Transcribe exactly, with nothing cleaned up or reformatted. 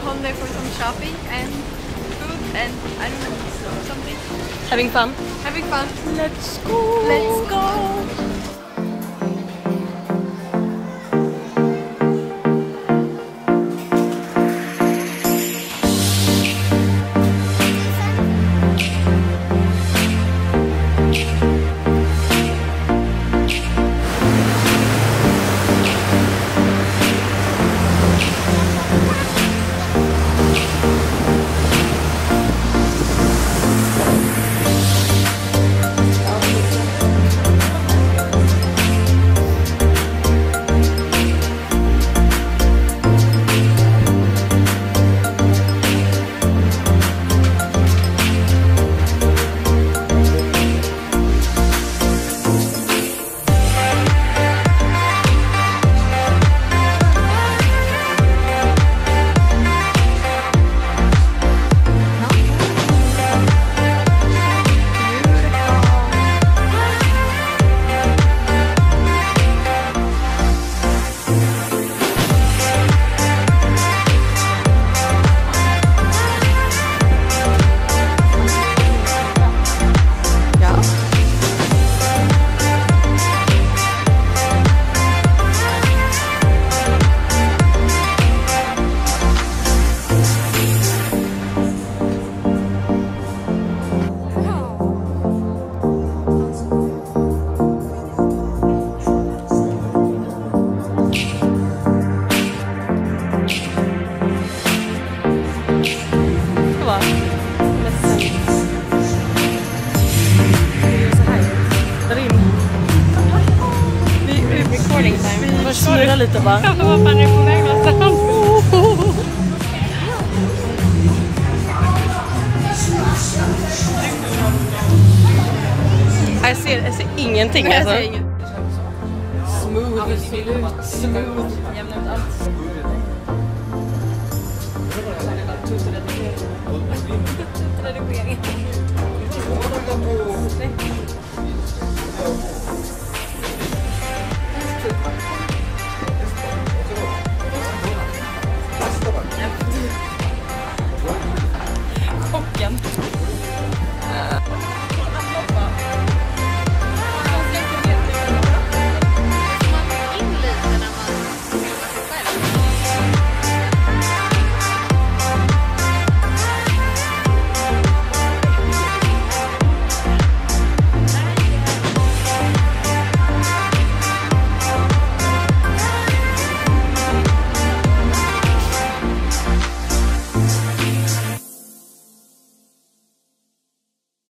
home there for some shopping and food and I don't know, something. Having fun? Having fun. Let's go! Let's go! Snurra lite va? Vad fan är det på väg någonstans? Jag ser, jag ser ingenting alltså. Jag ser inget. Smooth, absolut. Smooth. Jämna ut allt. Redigering.